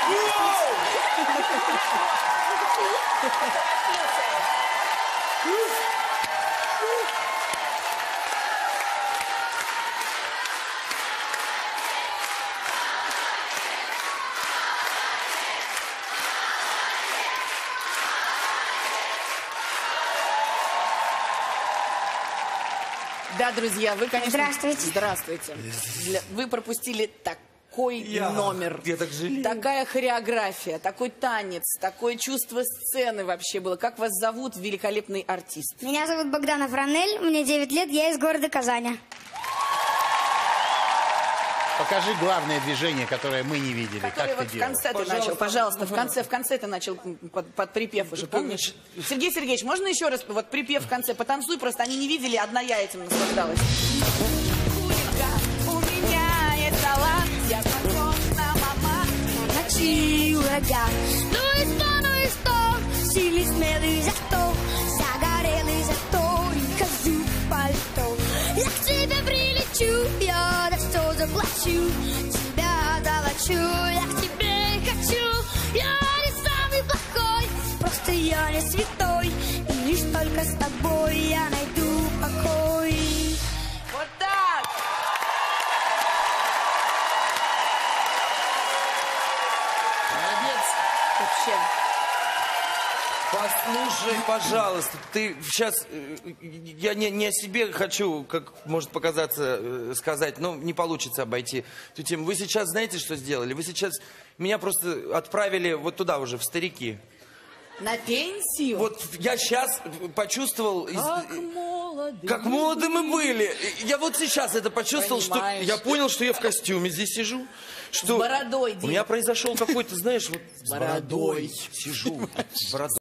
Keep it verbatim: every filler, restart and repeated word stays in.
Да, друзья, вы, конечно... Здравствуйте. Здравствуйте. Для... Вы пропустили такой я, номер. Я так жалею. Такая хореография, такой танец, такое чувство сцены вообще было. Как вас зовут, великолепный артист? Меня зовут Богданов Ранель, мне девять лет, я из города Казани. Покажи главное движение, которое мы не видели. Которое как вот ты в конце делал? ты начал, пожалуйста, в конце, в конце ты начал под, под припев уже, помнишь? Сергей Сергеевич, можно еще раз вот припев в конце? Потанцуй, просто они не видели, одна я этим наслаждалась. У меня есть талант, я похожа мама. Ночи ураган. Ну и что, ну и что? Сильный, смелый за что? Загорелый за то и хожу в пальто. Я к тебе прилечу, я на все заплачу. Тебя долочу, я к тебе хочу. Я не самый плохой, просто я не святой. И лишь только с тобой я найду покой. Вот так! Молодец. Вообще. Послушай, пожалуйста, ты сейчас... Я не, не о себе хочу, как может показаться, сказать, но не получится обойти эту тему. Вы сейчас знаете, что сделали? Вы сейчас меня просто отправили вот туда уже, в старики. На пенсию? Вот я сейчас почувствовал... Как молоды. Как молоды мы были. Я вот сейчас это почувствовал, Понимаешь. что... Я понял, что я в костюме здесь сижу. Что С бородой, у меня произошел какой-то, знаешь, вот... С бородой. Сижу, с бородой.